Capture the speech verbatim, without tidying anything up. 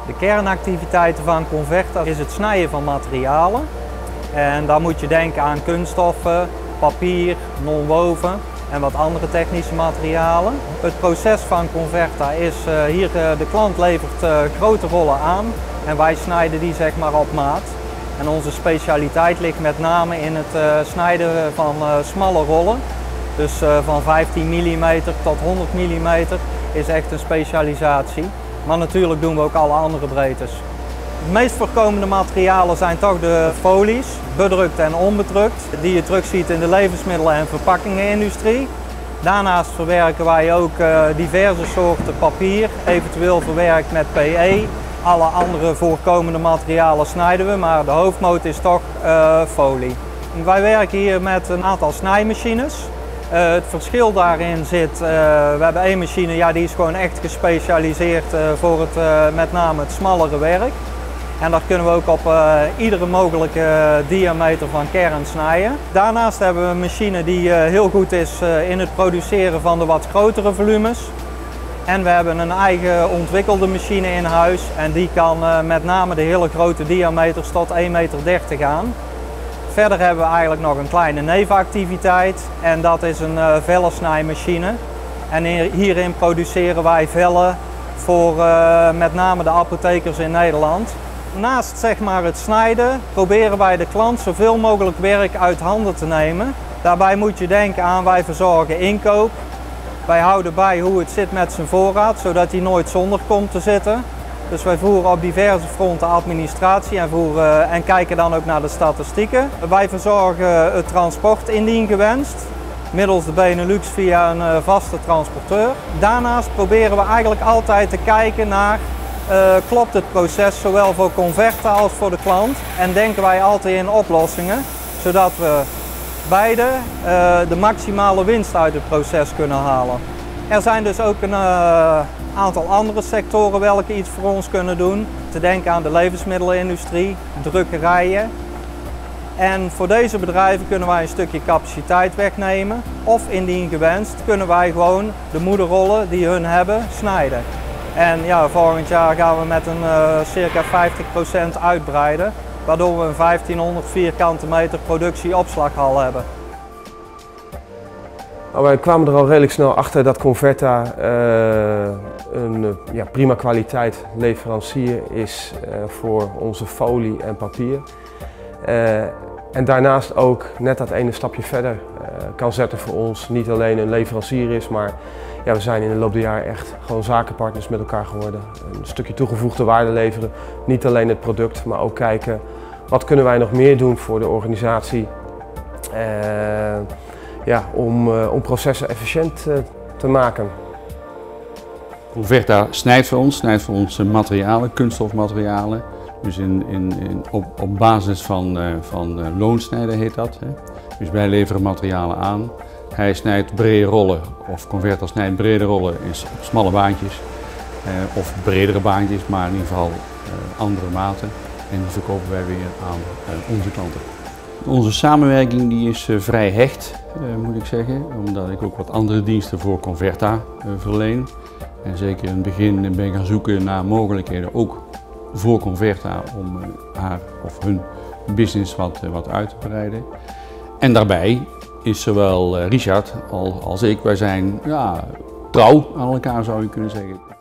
De kernactiviteiten van Converta is het snijden van materialen. En dan moet je denken aan kunststoffen, papier, non-woven en wat andere technische materialen. Het proces van Converta is uh, hier, uh, de klant levert uh, grote rollen aan en wij snijden die zeg maar op maat. En onze specialiteit ligt met name in het uh, snijden van uh, smalle rollen. Dus uh, van vijftien millimeter tot honderd millimeter is echt een specialisatie. Maar natuurlijk doen we ook alle andere breedtes. De meest voorkomende materialen zijn toch de folies, bedrukt en onbedrukt, die je terugziet in de levensmiddelen- en verpakkingenindustrie. Daarnaast verwerken wij ook uh, diverse soorten papier, eventueel verwerkt met P E. Alle andere voorkomende materialen snijden we, maar de hoofdmoot is toch uh, folie. Wij werken hier met een aantal snijmachines. Uh, het verschil daarin zit, uh, we hebben één machine, ja, die is gewoon echt gespecialiseerd uh, voor het, uh, met name het smallere werk. En daar kunnen we ook op uh, iedere mogelijke uh, diameter van kern snijden. Daarnaast hebben we een machine die uh, heel goed is uh, in het produceren van de wat grotere volumes. En we hebben een eigen ontwikkelde machine in huis en die kan uh, met name de hele grote diameters tot één meter dertig aan. Verder hebben we eigenlijk nog een kleine nevenactiviteit en dat is een uh, vellensnijmachine. En hierin produceren wij vellen voor uh, met name de apothekers in Nederland. Naast zeg maar, het snijden proberen wij de klant zoveel mogelijk werk uit handen te nemen. Daarbij moet je denken aan wij verzorgen inkoop. Wij houden bij hoe het zit met zijn voorraad, zodat hij nooit zonder komt te zitten. Dus wij voeren op diverse fronten administratie en, voeren, en kijken dan ook naar de statistieken. Wij verzorgen het transport indien gewenst, middels de Benelux via een vaste transporteur. Daarnaast proberen we eigenlijk altijd te kijken naar uh, klopt het proces zowel voor Converta als voor de klant. En denken wij altijd in oplossingen, zodat we beide uh, de maximale winst uit het proces kunnen halen. Er zijn dus ook een uh, aantal andere sectoren welke iets voor ons kunnen doen. Te denken aan de levensmiddelenindustrie, drukkerijen. En voor deze bedrijven kunnen wij een stukje capaciteit wegnemen. Of indien gewenst kunnen wij gewoon de moederrollen die hun hebben snijden. En ja, volgend jaar gaan we met een uh, circa vijftig procent uitbreiden. Waardoor we een vijftienhonderd vierkante meter productieopslaghal hebben. Nou, wij kwamen er al redelijk snel achter dat Converta uh, een uh, ja, prima kwaliteit leverancier is uh, voor onze folie en papier. Uh, en daarnaast ook net dat ene stapje verder uh, kan zetten voor ons. Niet alleen een leverancier is, maar ja, we zijn in de loop der jaren echt gewoon zakenpartners met elkaar geworden. Een stukje toegevoegde waarde leveren. Niet alleen het product, maar ook kijken wat kunnen wij nog meer doen voor de organisatie. Uh, Ja, om, uh, om processen efficiënt uh, te maken. Converta snijdt voor ons, snijdt voor ons materialen, kunststofmaterialen. Dus in, in, in, op, op basis van, uh, van uh, loonsnijden heet dat. Hè. Dus wij leveren materialen aan. Hij snijdt brede rollen, of Converta snijdt brede rollen in smalle baantjes. Uh, of bredere baantjes, maar in ieder geval uh, andere maten. En die verkopen wij weer aan uh, onze klanten. Onze samenwerking die is uh, vrij hecht, uh, moet ik zeggen, omdat ik ook wat andere diensten voor Converta uh, verleen. En zeker in het begin ben ik gaan zoeken naar mogelijkheden, ook voor Converta, om uh, haar of hun business wat, uh, wat uit te breiden. En daarbij is zowel uh, Richard als, als ik, wij zijn ja, trouw aan elkaar, zou je kunnen zeggen.